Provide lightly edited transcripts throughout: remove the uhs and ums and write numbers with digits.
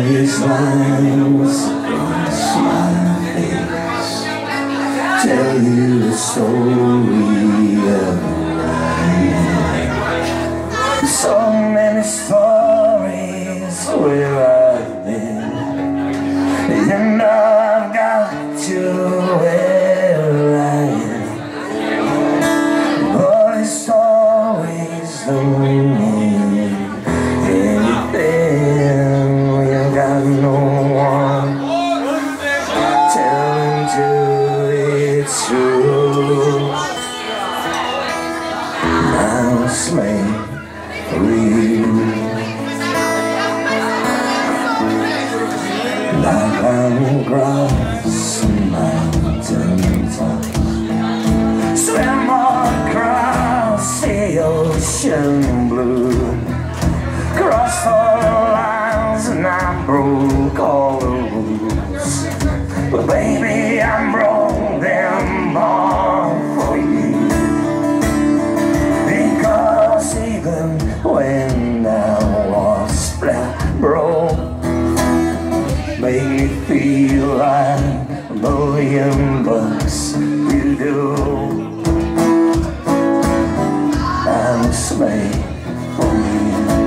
these lines across my face tell you the story of life. So many stories where I've been, and I've got to where I am. But it's always the meaning anything when you got no one telling you it's true. Now it's me for you. Like I'm across the mountain top, swim across the ocean blue, crossed all the lines and I broke all the rules. But baby, I broke them all for you, because even when I was flat broke, make me feel like $1,000,000 you do. I was made for you.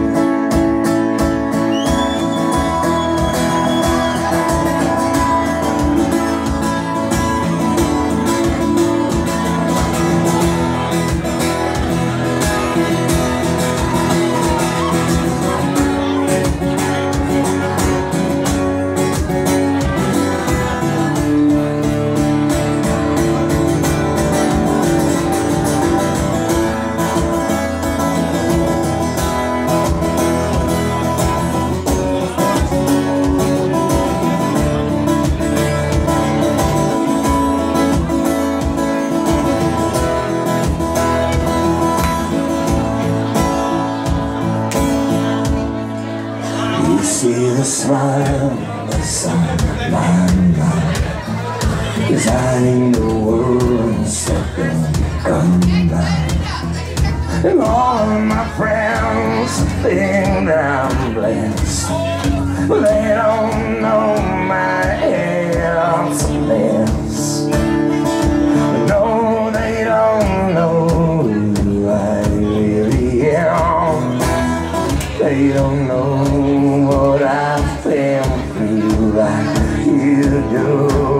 You see the smile that's on my mind, 'cause I ain't the words that don't come by. And all of my friends think that I'm blessed, but they don't know my head's a mess. No, they don't know who I really am. They don't know what I've been through like you do.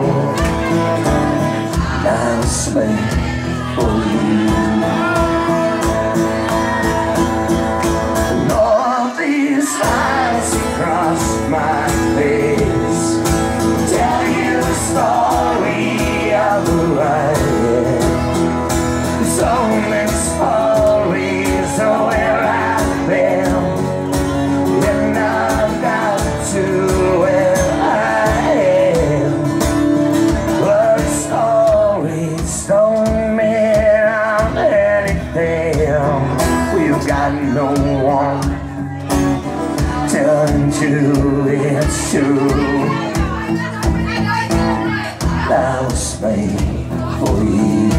I was made for you. And all these lines across my face tell you the story of who I am. So many stories of where I've been, we've got no one telling you it's true. I was made for you.